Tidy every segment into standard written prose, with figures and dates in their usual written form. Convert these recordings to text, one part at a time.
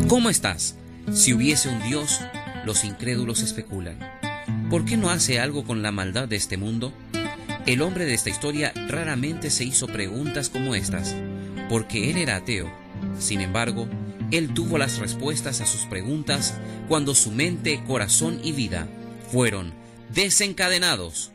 ¿Cómo estás? Si hubiese un Dios, los incrédulos especulan. ¿Por qué no hace algo con la maldad de este mundo? El hombre de esta historia raramente se hizo preguntas como estas, porque él era ateo. Sin embargo, él tuvo las respuestas a sus preguntas cuando su mente, corazón y vida fueron desencadenados.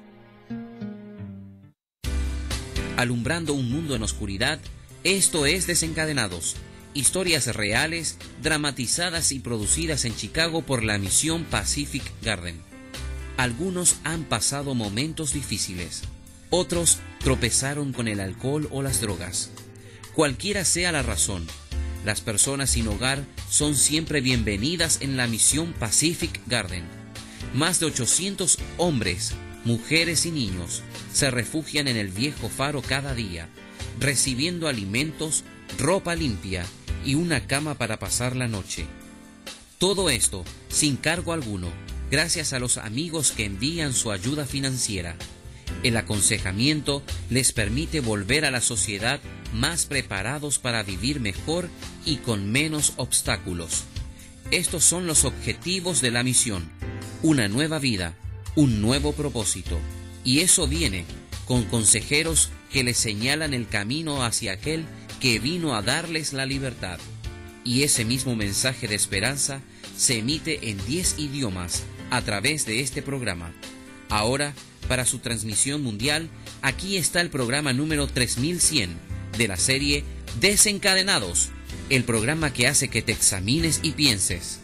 Alumbrando un mundo en oscuridad, esto es Desencadenados. Historias reales, dramatizadas y producidas en Chicago por la misión Pacific Garden. Algunos han pasado momentos difíciles. Otros tropezaron con el alcohol o las drogas. Cualquiera sea la razón, las personas sin hogar son siempre bienvenidas en la misión Pacific Garden. Más de 800 hombres, mujeres y niños se refugian en el viejo faro cada día, recibiendo alimentos, ropa limpia y una cama para pasar la noche. Todo esto sin cargo alguno, gracias a los amigos que envían su ayuda financiera. El aconsejamiento les permite volver a la sociedad más preparados para vivir mejor y con menos obstáculos. Estos son los objetivos de la misión: una nueva vida, un nuevo propósito. Y eso viene con consejeros que les señalan el camino hacia aquel que vino a darles la libertad. Y ese mismo mensaje de esperanza se emite en 10 idiomas a través de este programa. Ahora, para su transmisión mundial, aquí está el programa número 3100 de la serie Desencadenados, el programa que hace que te examines y pienses.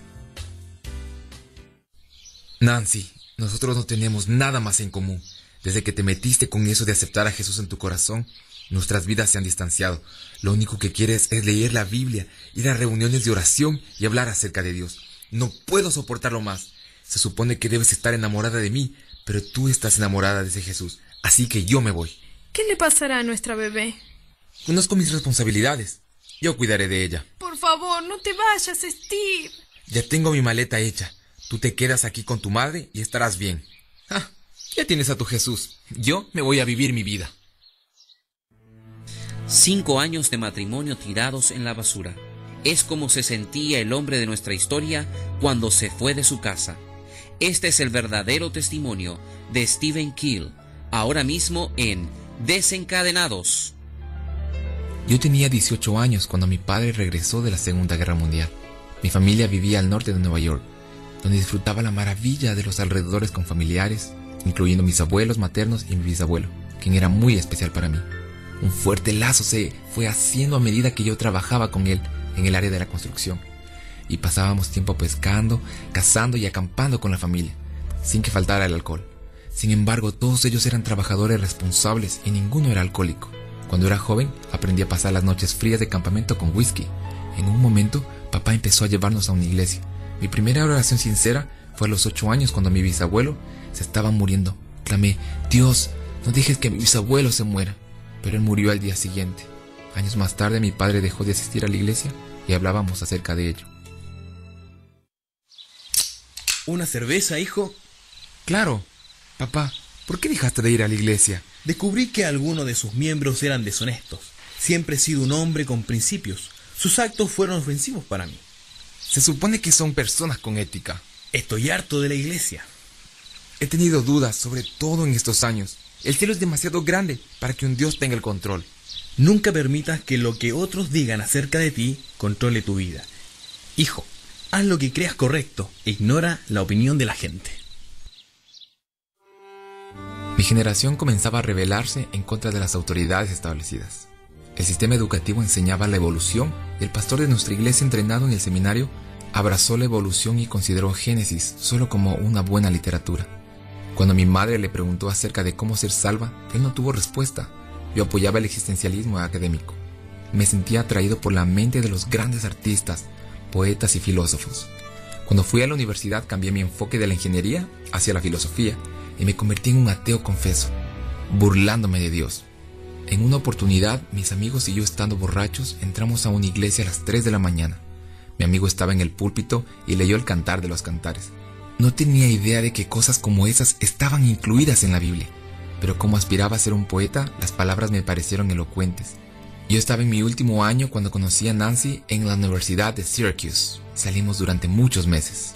Nancy, nosotros no tenemos nada más en común. Desde que te metiste con eso de aceptar a Jesús en tu corazón, nuestras vidas se han distanciado. Lo único que quieres es leer la Biblia, ir a reuniones de oración y hablar acerca de Dios. No puedo soportarlo más. Se supone que debes estar enamorada de mí, pero tú estás enamorada de ese Jesús, así que yo me voy. ¿Qué le pasará a nuestra bebé? Conozco mis responsabilidades. Yo cuidaré de ella. Por favor, no te vayas, Steve. Ya tengo mi maleta hecha. Tú te quedas aquí con tu madre y estarás bien. Ya tienes a tu Jesús. Yo me voy a vivir mi vida. 5 años de matrimonio tirados en la basura. Es como se sentía el hombre de nuestra historia cuando se fue de su casa. Este es el verdadero testimonio de Stephen Keel, ahora mismo en Desencadenados. Yo tenía 18 años cuando mi padre regresó de la Segunda Guerra Mundial. Mi familia vivía al norte de Nueva York, donde disfrutaba la maravilla de los alrededores con familiares, incluyendo mis abuelos maternos y mi bisabuelo, quien era muy especial para mí. Un fuerte lazo se fue haciendo a medida que yo trabajaba con él en el área de la construcción, y pasábamos tiempo pescando, cazando y acampando con la familia, sin que faltara el alcohol. Sin embargo, todos ellos eran trabajadores responsables y ninguno era alcohólico. Cuando era joven, aprendí a pasar las noches frías de campamento con whisky. En un momento, papá empezó a llevarnos a una iglesia. Mi primera oración sincera fue a los 8 años cuando mi bisabuelo se estaba muriendo. Clamé: Dios, no dejes que mi bisabuelo se muera. Pero él murió al día siguiente. Años más tarde, mi padre dejó de asistir a la iglesia y hablábamos acerca de ello. ¿Una cerveza, hijo? Claro. Papá, ¿por qué dejaste de ir a la iglesia? Descubrí que algunos de sus miembros eran deshonestos. Siempre he sido un hombre con principios. Sus actos fueron ofensivos para mí. Se supone que son personas con ética. Estoy harto de la iglesia. He tenido dudas sobre todo en estos años. El cielo es demasiado grande para que un Dios tenga el control. Nunca permitas que lo que otros digan acerca de ti controle tu vida. Hijo, haz lo que creas correcto e ignora la opinión de la gente. Mi generación comenzaba a rebelarse en contra de las autoridades establecidas. El sistema educativo enseñaba la evolución y el pastor de nuestra iglesia, entrenado en el seminario, abrazó la evolución y consideró Génesis solo como una buena literatura. Cuando mi madre le preguntó acerca de cómo ser salva, él no tuvo respuesta. Yo apoyaba el existencialismo académico. Me sentía atraído por la mente de los grandes artistas, poetas y filósofos. Cuando fui a la universidad cambié mi enfoque de la ingeniería hacia la filosofía y me convertí en un ateo confeso, burlándome de Dios. En una oportunidad, mis amigos y yo, estando borrachos, entramos a una iglesia a las 3 de la mañana. Mi amigo estaba en el púlpito y leyó el Cantar de los Cantares. No tenía idea de que cosas como esas estaban incluidas en la Biblia, pero como aspiraba a ser un poeta, las palabras me parecieron elocuentes. Yo estaba en mi último año cuando conocí a Nancy en la Universidad de Syracuse. Salimos durante muchos meses.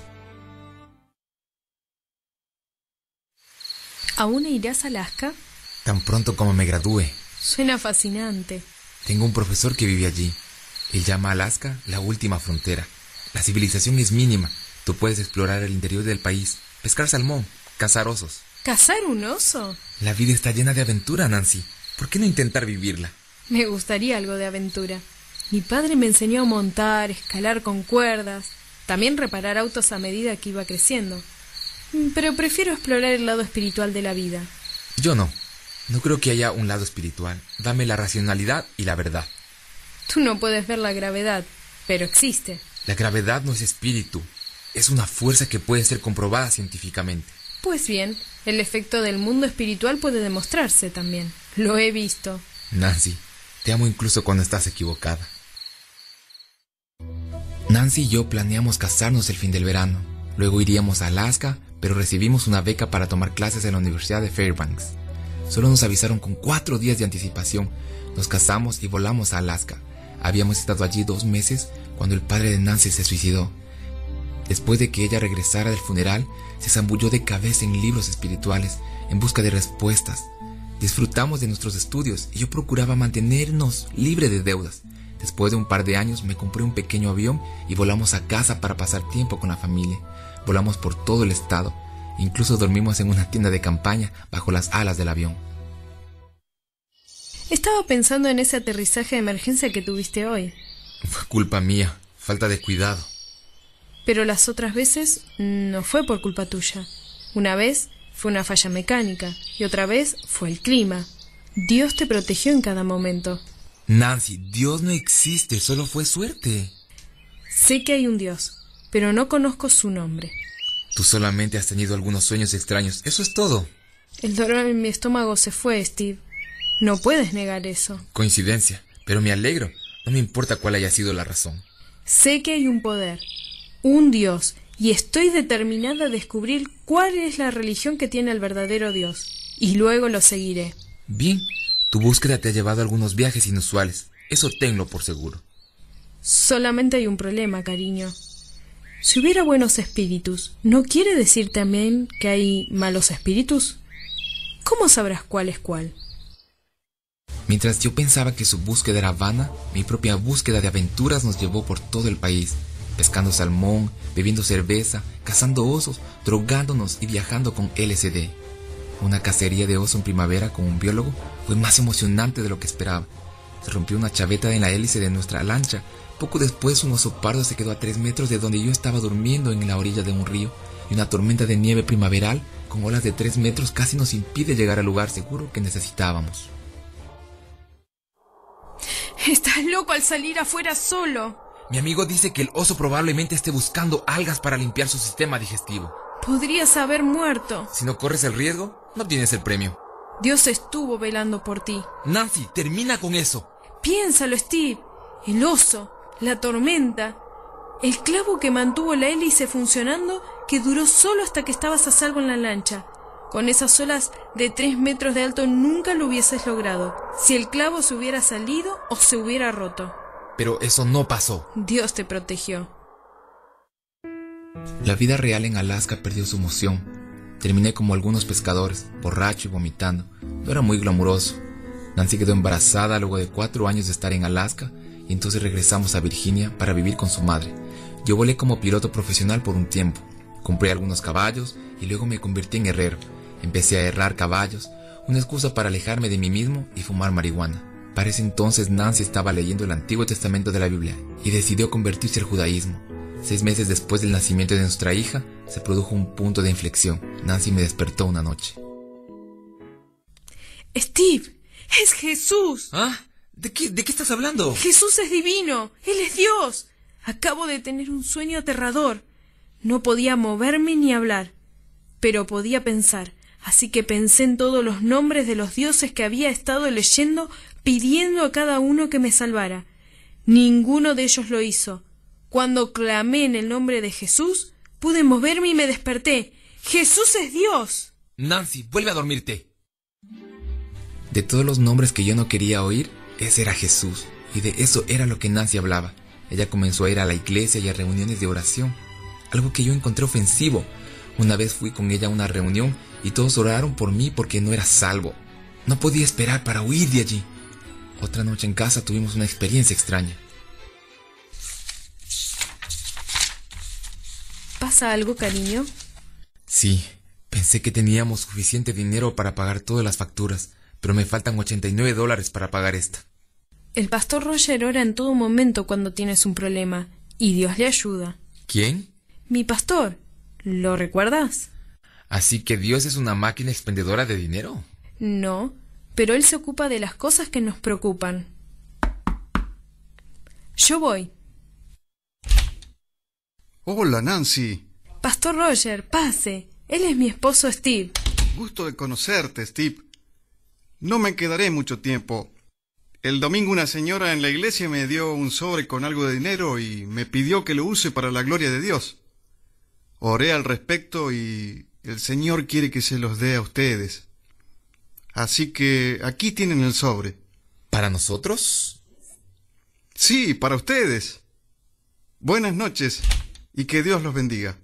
¿Aún irás a Alaska? Tan pronto como me gradúe. Suena fascinante. Tengo un profesor que vive allí. Él llama a Alaska la última frontera. La civilización es mínima. Tú puedes explorar el interior del país, pescar salmón, cazar osos. ¿Cazar un oso? La vida está llena de aventura, Nancy. ¿Por qué no intentar vivirla? Me gustaría algo de aventura. Mi padre me enseñó a montar, escalar con cuerdas, también reparar autos a medida que iba creciendo. Pero prefiero explorar el lado espiritual de la vida. Yo no. No creo que haya un lado espiritual. Dame la racionalidad y la verdad. Tú no puedes ver la gravedad, pero existe. La gravedad no es espíritu. Es una fuerza que puede ser comprobada científicamente. Pues bien, el efecto del mundo espiritual puede demostrarse también. Lo he visto. Nancy, te amo incluso cuando estás equivocada. Nancy y yo planeamos casarnos el fin del verano. Luego iríamos a Alaska, pero recibimos una beca para tomar clases en la Universidad de Fairbanks. Solo nos avisaron con 4 días de anticipación. Nos casamos y volamos a Alaska. Habíamos estado allí 2 meses cuando el padre de Nancy se suicidó. Después de que ella regresara del funeral, se zambulló de cabeza en libros espirituales en busca de respuestas. Disfrutamos de nuestros estudios y yo procuraba mantenernos libres de deudas. Después de un par de años me compré un pequeño avión y volamos a casa para pasar tiempo con la familia. Volamos por todo el estado. Incluso dormimos en una tienda de campaña bajo las alas del avión. Estaba pensando en ese aterrizaje de emergencia que tuviste hoy. Fue culpa mía, falta de cuidado. Pero las otras veces no fue por culpa tuya. Una vez fue una falla mecánica y otra vez fue el clima. Dios te protegió en cada momento. Nancy, Dios no existe, solo fue suerte. Sé que hay un Dios, pero no conozco su nombre. Tú solamente has tenido algunos sueños extraños, eso es todo. El dolor en mi estómago se fue, Steve. No puedes negar eso. Coincidencia, pero me alegro. No me importa cuál haya sido la razón. Sé que hay un poder, un Dios, y estoy determinada a descubrir cuál es la religión que tiene el verdadero Dios, y luego lo seguiré. Bien, tu búsqueda te ha llevado a algunos viajes inusuales, eso tenlo por seguro. Solamente hay un problema, cariño. Si hubiera buenos espíritus, ¿no quiere decir también que hay malos espíritus? ¿Cómo sabrás cuál es cuál? Mientras yo pensaba que su búsqueda era vana, mi propia búsqueda de aventuras nos llevó por todo el país, pescando salmón, bebiendo cerveza, cazando osos, drogándonos y viajando con LSD. Una cacería de oso en primavera con un biólogo fue más emocionante de lo que esperaba. Se rompió una chaveta en la hélice de nuestra lancha. Poco después un oso pardo se quedó a 3 metros de donde yo estaba durmiendo en la orilla de un río, y una tormenta de nieve primaveral con olas de 3 metros casi nos impide llegar al lugar seguro que necesitábamos. Estás loco al salir afuera solo. Mi amigo dice que el oso probablemente esté buscando algas para limpiar su sistema digestivo. Podrías haber muerto. Si no corres el riesgo, no tienes el premio. Dios estuvo velando por ti. Nancy, termina con eso. Piénsalo, Steve. El oso, la tormenta, el clavo que mantuvo la hélice funcionando, que duró solo hasta que estabas a salvo en la lancha. Con esas olas de 3 metros de alto nunca lo hubieses logrado, si el clavo se hubiera salido o se hubiera roto. Pero eso no pasó. Dios te protegió. La vida real en Alaska perdió su emoción. Terminé como algunos pescadores, borracho y vomitando. No era muy glamuroso. Nancy quedó embarazada luego de 4 años de estar en Alaska, y entonces regresamos a Virginia para vivir con su madre. Yo volé como piloto profesional por un tiempo. Compré algunos caballos y luego me convertí en herrero. Empecé a herrar caballos, una excusa para alejarme de mí mismo y fumar marihuana. Para ese entonces Nancy estaba leyendo el Antiguo Testamento de la Biblia y decidió convertirse al judaísmo. 6 meses después del nacimiento de nuestra hija, se produjo un punto de inflexión. Nancy me despertó una noche. Steve, es Jesús. ¿Ah? ¿De qué estás hablando? Jesús es divino, Él es Dios. Acabo de tener un sueño aterrador. No podía moverme ni hablar, pero podía pensar. Así que pensé en todos los nombres de los dioses que había estado leyendo, pidiendo a cada uno que me salvara. Ninguno de ellos lo hizo. Cuando clamé en el nombre de Jesús, pude moverme y me desperté. ¡Jesús es Dios! Nancy, vuelve a dormirte. De todos los nombres que yo no quería oír, Ese era Jesús, y de eso era lo que Nancy hablaba. Ella comenzó a ir a la iglesia y a reuniones de oración, algo que yo encontré ofensivo. Una vez fui con ella a una reunión y todos oraron por mí porque no era salvo. No podía esperar para huir de allí. Otra noche en casa tuvimos una experiencia extraña. ¿Pasa algo, cariño? Sí, pensé que teníamos suficiente dinero para pagar todas las facturas, pero me faltan $89 para pagar esta. El pastor Roger ora en todo momento cuando tienes un problema, y Dios le ayuda. ¿Quién? Mi pastor. ¿Lo recuerdas? ¿Así que Dios es una máquina expendedora de dinero? No, pero Él se ocupa de las cosas que nos preocupan. Yo voy. Hola, Nancy. Pastor Roger, pase. Él es mi esposo Steve. Gusto de conocerte, Steve. No me quedaré mucho tiempo. El domingo una señora en la iglesia me dio un sobre con algo de dinero y me pidió que lo use para la gloria de Dios. Oré al respecto y el Señor quiere que se los dé a ustedes. Así que aquí tienen el sobre. ¿Para nosotros? Sí, para ustedes. Buenas noches y que Dios los bendiga.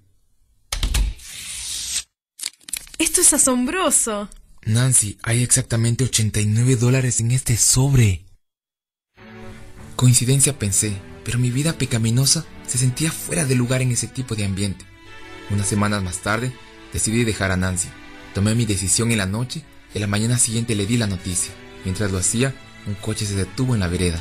Esto es asombroso. Nancy, hay exactamente $89 en este sobre. Coincidencia pensé, pero mi vida pecaminosa se sentía fuera de lugar en ese tipo de ambiente. Unas semanas más tarde, decidí dejar a Nancy. Tomé mi decisión en la noche y a la mañana siguiente le di la noticia. Mientras lo hacía, un coche se detuvo en la vereda.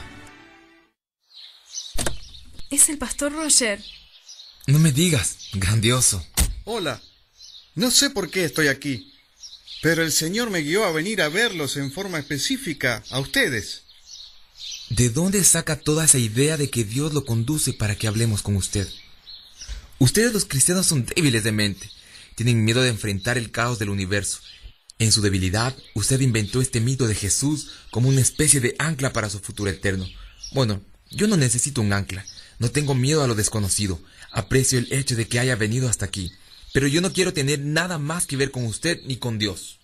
Es el pastor Roger. No me digas, grandioso. Hola. No sé por qué estoy aquí, pero el Señor me guió a venir a verlos en forma específica, a ustedes. ¿De dónde saca toda esa idea de que Dios lo conduce para que hablemos con usted? Ustedes los cristianos son débiles de mente. Tienen miedo de enfrentar el caos del universo. En su debilidad, usted inventó este mito de Jesús como una especie de ancla para su futuro eterno. Bueno, yo no necesito un ancla. No tengo miedo a lo desconocido. Aprecio el hecho de que haya venido hasta aquí. Pero yo no quiero tener nada más que ver con usted ni con Dios.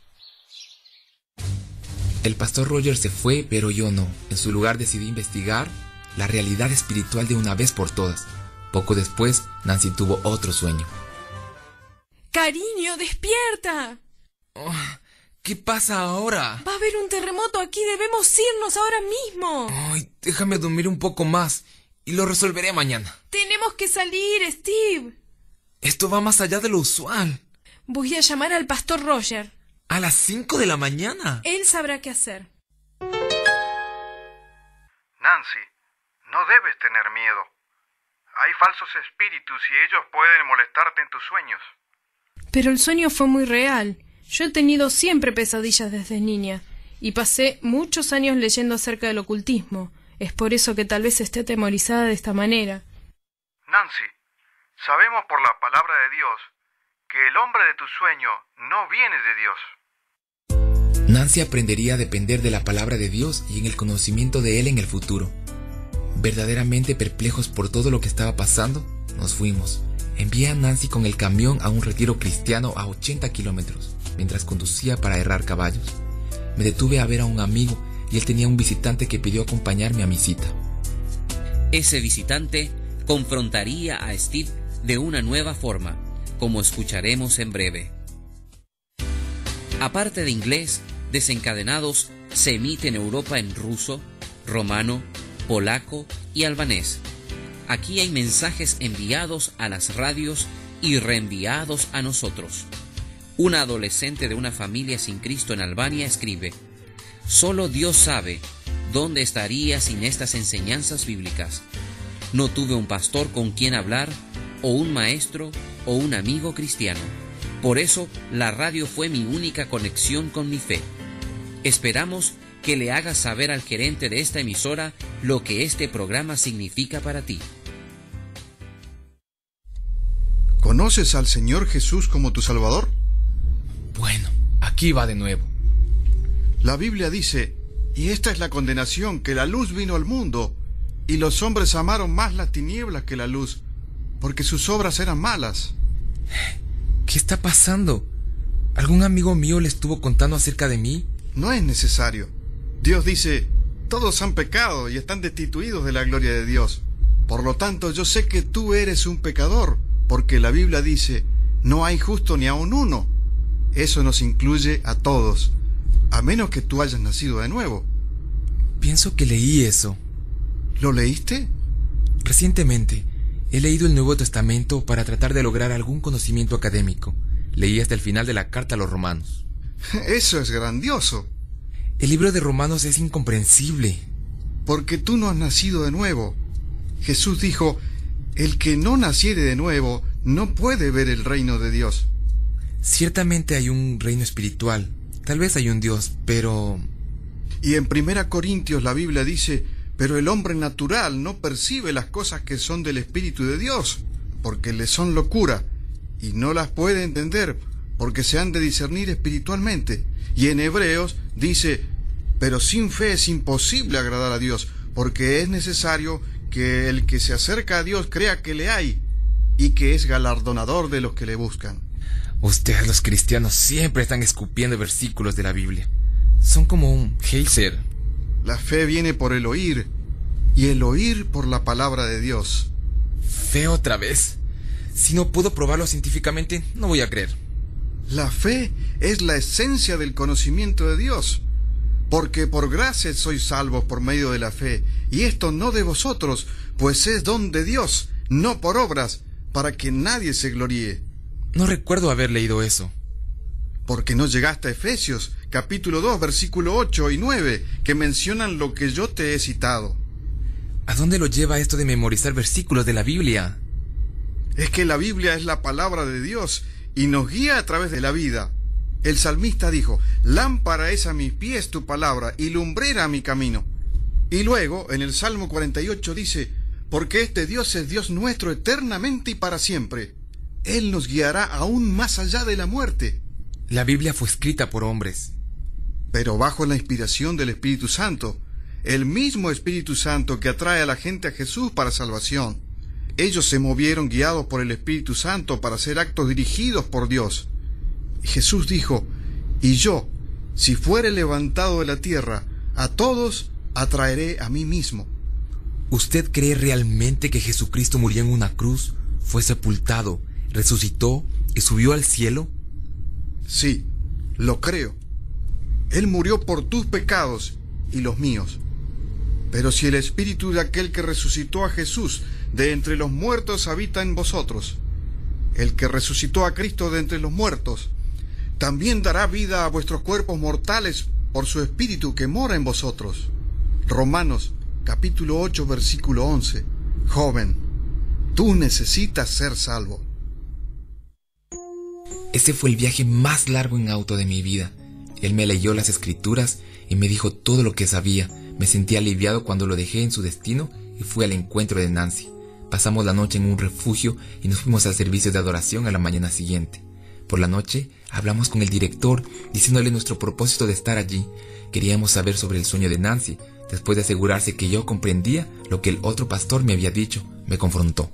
El pastor Roger se fue, pero yo no. En su lugar decidí investigar la realidad espiritual de una vez por todas. Poco después, Nancy tuvo otro sueño. Cariño, despierta. Oh, ¿qué pasa ahora? Va a haber un terremoto aquí, debemos irnos ahora mismo. Ay, déjame dormir un poco más y lo resolveré mañana. Tenemos que salir, Steve. Esto va más allá de lo usual. Voy a llamar al pastor Roger. ¿A las 5 de la mañana? Él sabrá qué hacer. Nancy, no debes tener miedo. Hay falsos espíritus y ellos pueden molestarte en tus sueños. Pero el sueño fue muy real. Yo he tenido siempre pesadillas desde niña y pasé muchos años leyendo acerca del ocultismo. Es por eso que tal vez esté atemorizada de esta manera. Nancy, sabemos por la palabra de Dios que el hombre de tu sueño no viene de Dios. Nancy aprendería a depender de la palabra de Dios y en el conocimiento de Él en el futuro. Verdaderamente perplejos por todo lo que estaba pasando, nos fuimos. Envié a Nancy con el camión a un retiro cristiano a 80 kilómetros, mientras conducía para herrar caballos. Me detuve a ver a un amigo y él tenía un visitante que pidió acompañarme a mi cita. Ese visitante confrontaría a Steve de una nueva forma, como escucharemos en breve. Aparte de inglés, Desencadenados se emite en Europa en ruso, romano, polaco y albanés. Aquí hay mensajes enviados a las radios y reenviados a nosotros. Una adolescente de una familia sin Cristo en Albania escribe: «Solo Dios sabe dónde estaría sin estas enseñanzas bíblicas. No tuve un pastor con quien hablar, o un maestro, o un amigo cristiano. Por eso, la radio fue mi única conexión con mi fe. Esperamos que le hagas saber al gerente de esta emisora lo que este programa significa para ti». ¿Conoces al Señor Jesús como tu Salvador? Bueno, aquí va de nuevo. La Biblia dice: «Y esta es la condenación, que la luz vino al mundo, y los hombres amaron más las tinieblas que la luz, porque sus obras eran malas». ¿Qué está pasando? ¿Algún amigo mío le estuvo contando acerca de mí? No es necesario. Dios dice: todos han pecado y están destituidos de la gloria de Dios. Por lo tanto, yo sé que tú eres un pecador, porque la Biblia dice, no hay justo ni aun uno. Eso nos incluye a todos, a menos que tú hayas nacido de nuevo. Pienso que leí eso. ¿Lo leíste? Recientemente, he leído el Nuevo Testamento para tratar de lograr algún conocimiento académico. Leí hasta el final de la carta a los Romanos. Eso es grandioso. El libro de Romanos es incomprensible. Porque tú no has nacido de nuevo. Jesús dijo, el que no naciere de nuevo no puede ver el reino de Dios. Ciertamente hay un reino espiritual. Tal vez hay un Dios, pero... Y en 1 Corintios la Biblia dice, pero el hombre natural no percibe las cosas que son del Espíritu de Dios, porque le son locura, y no las puede entender, porque se han de discernir espiritualmente. Y en Hebreos dice, pero sin fe es imposible agradar a Dios, porque es necesario que el que se acerca a Dios crea que le hay, y que es galardonador de los que le buscan. Ustedes los cristianos siempre están escupiendo versículos de la Biblia. Son como un geyser. La fe viene por el oír, y el oír por la palabra de Dios. ¿Fe otra vez? Si no puedo probarlo científicamente, no voy a creer. La fe es la esencia del conocimiento de Dios, porque por gracia sois salvos por medio de la fe, y esto no de vosotros, pues es don de Dios, no por obras, para que nadie se gloríe. No recuerdo haber leído eso. Porque no llegaste a Efesios, capítulo 2, versículo 8 y 9, que mencionan lo que yo te he citado. ¿A dónde lo lleva esto de memorizar versículos de la Biblia? Es que la Biblia es la palabra de Dios y nos guía a través de la vida. El salmista dijo, lámpara es a mis pies tu palabra y lumbrera a mi camino. Y luego, en el Salmo 48 dice, porque este Dios es Dios nuestro eternamente y para siempre. Él nos guiará aún más allá de la muerte. La Biblia fue escrita por hombres, pero bajo la inspiración del Espíritu Santo, el mismo Espíritu Santo que atrae a la gente a Jesús para salvación. Ellos se movieron guiados por el Espíritu Santo para hacer actos dirigidos por Dios. Y Jesús dijo, y yo, si fuere levantado de la tierra, a todos atraeré a mí mismo. ¿Usted cree realmente que Jesucristo murió en una cruz, fue sepultado, resucitó y subió al cielo? Sí, lo creo. Él murió por tus pecados y los míos. Pero si el Espíritu de aquel que resucitó a Jesús de entre los muertos habita en vosotros, el que resucitó a Cristo de entre los muertos, también dará vida a vuestros cuerpos mortales por su Espíritu que mora en vosotros. Romanos, capítulo 8, versículo 11. Joven, tú necesitas ser salvo. Ese fue el viaje más largo en auto de mi vida. Él me leyó las escrituras y me dijo todo lo que sabía. Me sentí aliviado cuando lo dejé en su destino y fui al encuentro de Nancy. Pasamos la noche en un refugio y nos fuimos al servicio de adoración a la mañana siguiente. Por la noche hablamos con el director diciéndole nuestro propósito de estar allí. Queríamos saber sobre el sueño de Nancy. Después de asegurarse que yo comprendía lo que el otro pastor me había dicho, me confrontó.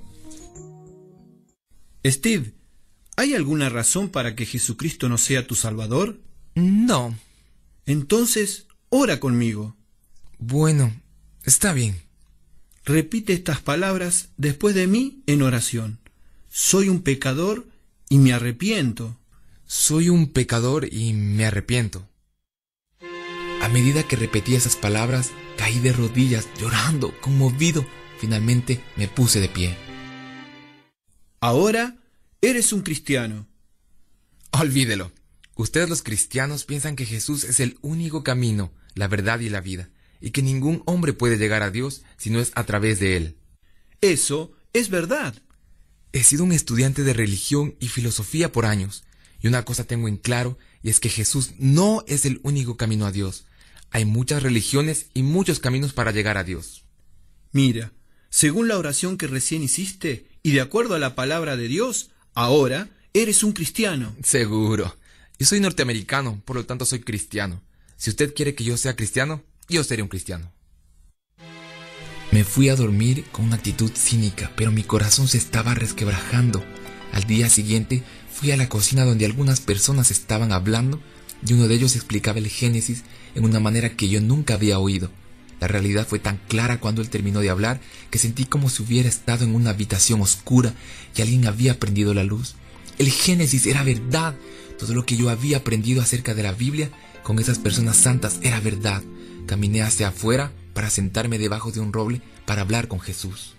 Steve, ¿hay alguna razón para que Jesucristo no sea tu Salvador? No. Entonces, ora conmigo. Bueno, está bien. Repite estas palabras después de mí en oración. Soy un pecador y me arrepiento. Soy un pecador y me arrepiento. A medida que repetía esas palabras, caí de rodillas, llorando, conmovido. Finalmente me puse de pie. Ahora eres un cristiano. Olvídelo. Ustedes los cristianos piensan que Jesús es el único camino, la verdad y la vida, y que ningún hombre puede llegar a Dios si no es a través de Él. Eso es verdad. He sido un estudiante de religión y filosofía por años, y una cosa tengo en claro, y es que Jesús no es el único camino a Dios. Hay muchas religiones y muchos caminos para llegar a Dios. Mira, según la oración que recién hiciste, y de acuerdo a la palabra de Dios, ahora eres un cristiano. Seguro. Yo soy norteamericano, por lo tanto soy cristiano. Si usted quiere que yo sea cristiano, yo seré un cristiano. Me fui a dormir con una actitud cínica, pero mi corazón se estaba resquebrajando. Al día siguiente fui a la cocina donde algunas personas estaban hablando y uno de ellos explicaba el Génesis en una manera que yo nunca había oído. La realidad fue tan clara cuando él terminó de hablar que sentí como si hubiera estado en una habitación oscura y alguien había prendido la luz. El Génesis era verdad. Todo lo que yo había aprendido acerca de la Biblia con esas personas santas era verdad. Caminé hacia afuera para sentarme debajo de un roble para hablar con Jesús.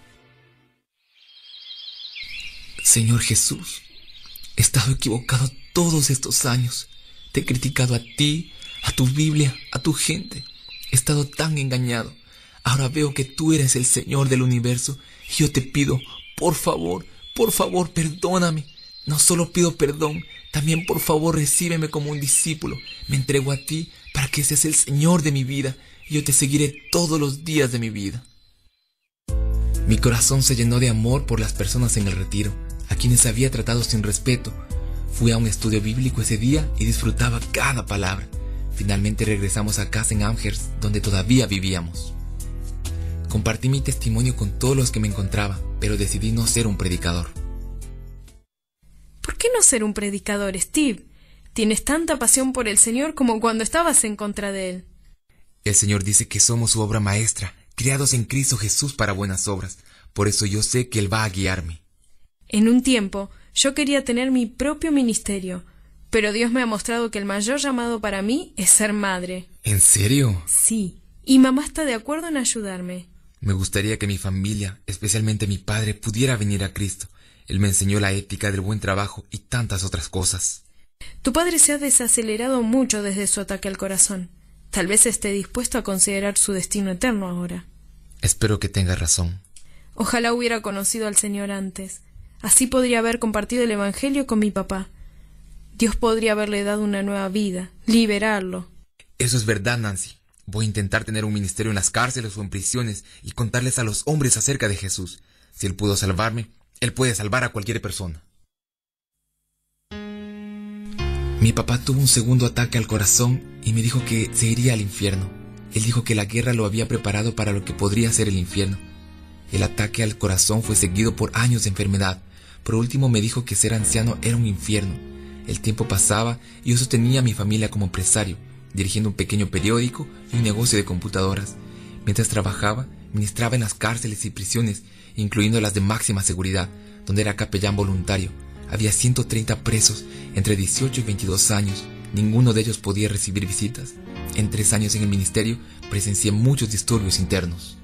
Señor Jesús, he estado equivocado todos estos años. Te he criticado a ti, a tu Biblia, a tu gente. He estado tan engañado. Ahora veo que tú eres el Señor del universo y yo te pido, por favor, perdóname. No solo pido perdón, también por favor recíbeme como un discípulo. Me entrego a ti para que seas el Señor de mi vida y yo te seguiré todos los días de mi vida. Mi corazón se llenó de amor por las personas en el retiro, a quienes había tratado sin respeto. Fui a un estudio bíblico ese día y disfrutaba cada palabra. Finalmente regresamos a casa en Amherst, donde todavía vivíamos. Compartí mi testimonio con todos los que me encontraba, pero decidí no ser un predicador. ¿Por qué no ser un predicador, Steve? Tienes tanta pasión por el Señor como cuando estabas en contra de Él. El Señor dice que somos su obra maestra, creados en Cristo Jesús para buenas obras. Por eso yo sé que Él va a guiarme. En un tiempo, yo quería tener mi propio ministerio, pero Dios me ha mostrado que el mayor llamado para mí es ser madre. ¿En serio? Sí, y mamá está de acuerdo en ayudarme. Me gustaría que mi familia, especialmente mi padre, pudiera venir a Cristo. Él me enseñó la ética del buen trabajo y tantas otras cosas. Tu padre se ha desacelerado mucho desde su ataque al corazón. Tal vez esté dispuesto a considerar su destino eterno ahora. Espero que tenga razón. Ojalá hubiera conocido al Señor antes. Así podría haber compartido el Evangelio con mi papá. Dios podría haberle dado una nueva vida, liberarlo. Eso es verdad, Nancy. Voy a intentar tener un ministerio en las cárceles o en prisiones y contarles a los hombres acerca de Jesús. Si Él pudo salvarme, Él puede salvar a cualquier persona. Mi papá tuvo un segundo ataque al corazón y me dijo que se iría al infierno. Él dijo que la guerra lo había preparado para lo que podría ser el infierno. El ataque al corazón fue seguido por años de enfermedad. Por último me dijo que ser anciano era un infierno. El tiempo pasaba y yo sostenía a mi familia como empresario, dirigiendo un pequeño periódico y un negocio de computadoras. Mientras trabajaba, ministraba en las cárceles y prisiones, incluyendo las de máxima seguridad, donde era capellán voluntario. Había 130 presos entre 18 y 22 años. Ninguno de ellos podía recibir visitas. En 3 años en el ministerio presencié muchos disturbios internos.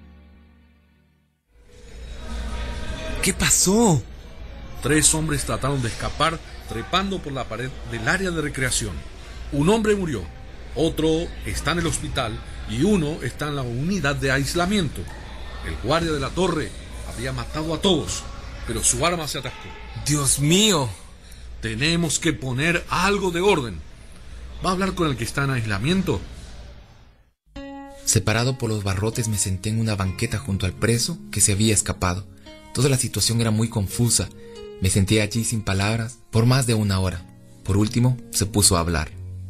¿Qué pasó? 3 hombres trataron de escapar trepando por la pared del área de recreación. Un hombre murió, otro está en el hospital y uno está en la unidad de aislamiento. El guardia de la torre había matado a todos, pero su arma se atascó. ¡Dios mío! Tenemos que poner algo de orden. ¿Va a hablar con el que está en aislamiento? Separado por los barrotes me senté en una banqueta junto al preso que se había escapado. Toda la situación era muy confusa. Me senté allí sin palabras por más de 1 hora. Por último, se puso a hablar.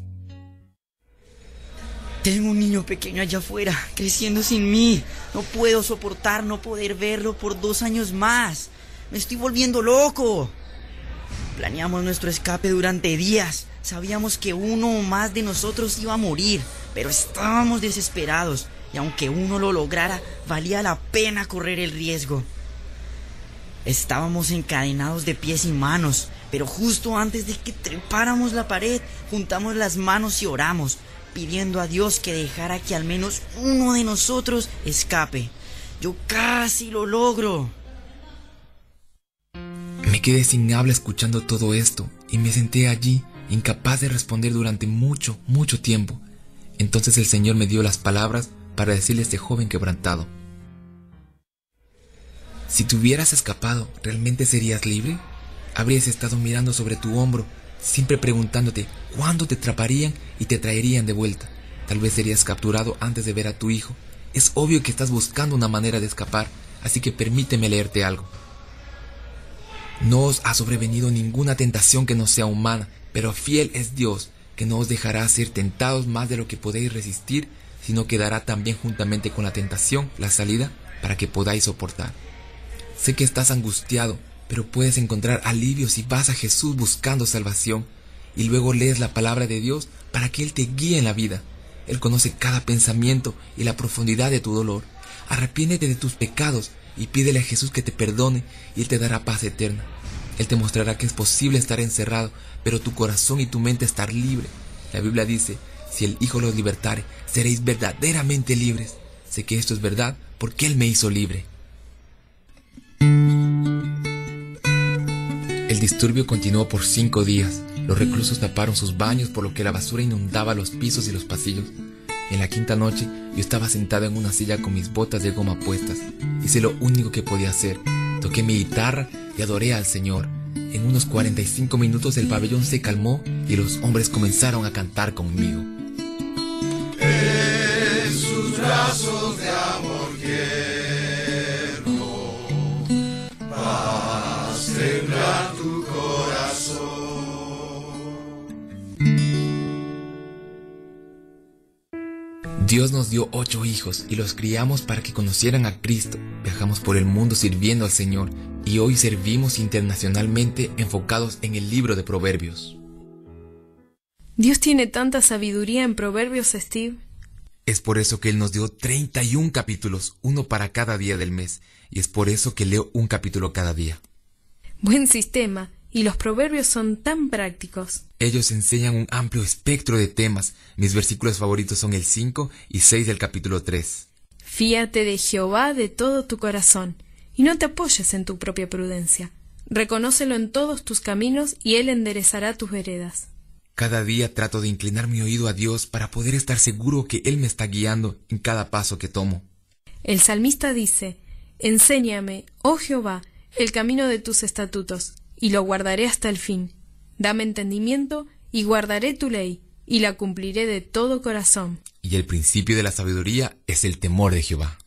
Tengo un niño pequeño allá afuera, creciendo sin mí. No puedo soportar no poder verlo por 2 años más. Me estoy volviendo loco. Planeamos nuestro escape durante días. Sabíamos que uno o más de nosotros iba a morir, pero estábamos desesperados. Y aunque uno lo lograra, valía la pena correr el riesgo. Estábamos encadenados de pies y manos, pero justo antes de que trepáramos la pared, juntamos las manos y oramos, pidiendo a Dios que dejara que al menos uno de nosotros escape. Yo casi lo logro. Me quedé sin habla escuchando todo esto y me senté allí, incapaz de responder durante mucho tiempo. Entonces el Señor me dio las palabras para decirle a este joven quebrantado: si te hubieras escapado, ¿realmente serías libre? Habrías estado mirando sobre tu hombro, siempre preguntándote cuándo te atraparían y te traerían de vuelta. Tal vez serías capturado antes de ver a tu hijo. Es obvio que estás buscando una manera de escapar, así que permíteme leerte algo. No os ha sobrevenido ninguna tentación que no sea humana, pero fiel es Dios, que no os dejará ser tentados más de lo que podéis resistir, sino que dará también juntamente con la tentación la salida para que podáis soportar. Sé que estás angustiado, pero puedes encontrar alivio si vas a Jesús buscando salvación y luego lees la palabra de Dios para que Él te guíe en la vida. Él conoce cada pensamiento y la profundidad de tu dolor. Arrepiéntete de tus pecados y pídele a Jesús que te perdone y Él te dará paz eterna. Él te mostrará que es posible estar encerrado, pero tu corazón y tu mente estar libre. La Biblia dice, si el Hijo los libertare, seréis verdaderamente libres. Sé que esto es verdad porque Él me hizo libre. El disturbio continuó por 5 días. Los reclusos taparon sus baños, por lo que la basura inundaba los pisos y los pasillos. En la 5ª noche, yo estaba sentado en una silla con mis botas de goma puestas. Hice lo único que podía hacer. Toqué mi guitarra y adoré al Señor. En unos 45 minutos el pabellón se calmó y los hombres comenzaron a cantar conmigo. En sus brazos de amor quiero, paz tendrá tu corazón. Dios nos dio 8 hijos y los criamos para que conocieran a Cristo. Viajamos por el mundo sirviendo al Señor y hoy servimos internacionalmente enfocados en el libro de Proverbios. Dios tiene tanta sabiduría en Proverbios, Steve. Es por eso que Él nos dio 31 capítulos, uno para cada día del mes, y es por eso que leo un capítulo cada día. Buen sistema, y los proverbios son tan prácticos. Ellos enseñan un amplio espectro de temas. Mis versículos favoritos son el 5 y 6 del capítulo 3. Fíate de Jehová de todo tu corazón, y no te apoyes en tu propia prudencia. Reconócelo en todos tus caminos, y Él enderezará tus veredas. Cada día trato de inclinar mi oído a Dios para poder estar seguro que Él me está guiando en cada paso que tomo. El salmista dice, enséñame, oh Jehová, el camino de tus estatutos, y lo guardaré hasta el fin. Dame entendimiento, y guardaré tu ley, y la cumpliré de todo corazón. Y el principio de la sabiduría es el temor de Jehová.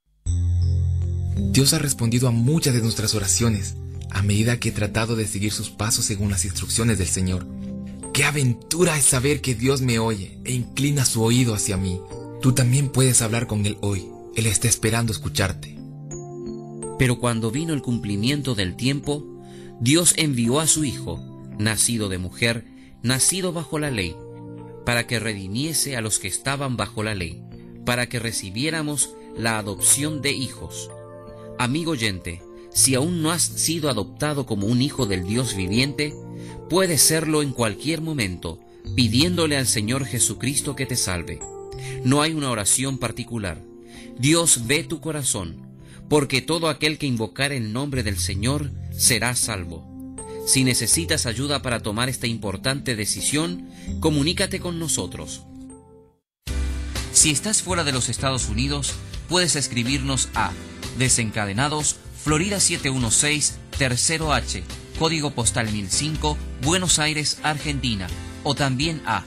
Dios ha respondido a muchas de nuestras oraciones, a medida que he tratado de seguir sus pasos según las instrucciones del Señor. ¡Qué aventura es saber que Dios me oye e inclina su oído hacia mí! Tú también puedes hablar con Él hoy. Él está esperando escucharte. Pero cuando vino el cumplimiento del tiempo, Dios envió a su Hijo, nacido de mujer, nacido bajo la ley, para que redimiese a los que estaban bajo la ley, para que recibiéramos la adopción de hijos. Amigo oyente, si aún no has sido adoptado como un hijo del Dios viviente, puedes serlo en cualquier momento, pidiéndole al Señor Jesucristo que te salve. No hay una oración particular. Dios ve tu corazón, porque todo aquel que invocar el nombre del Señor será salvo. Si necesitas ayuda para tomar esta importante decisión, comunícate con nosotros. Si estás fuera de los Estados Unidos, puedes escribirnos a Desencadenados, Florida 716, Tercero H, Código Postal 1005, Buenos Aires, Argentina, o también a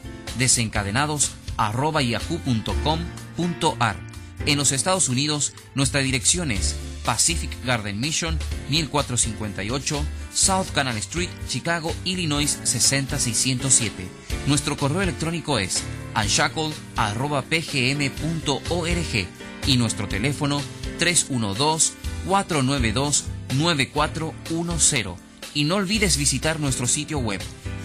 desencadenados@yahoo.com.ar. En los Estados Unidos, nuestra dirección es Pacific Garden Mission, 1458, South Canal Street, Chicago, Illinois 60607. Nuestro correo electrónico es unshackled@pgm.org y nuestro teléfono 312-492-9410. Y no olvides visitar nuestro sitio web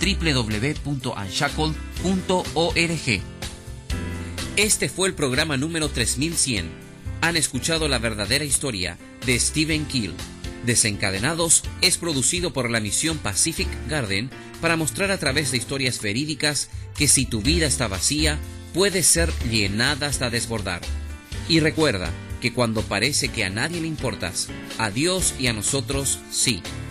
www.unshackled.org. Este fue el programa número 3100. Han escuchado la verdadera historia de Stephen Keel. Desencadenados es producido por la misión Pacific Garden para mostrar a través de historias verídicas que si tu vida está vacía, puede ser llenada hasta desbordar. Y recuerda que cuando parece que a nadie le importas, a Dios y a nosotros sí.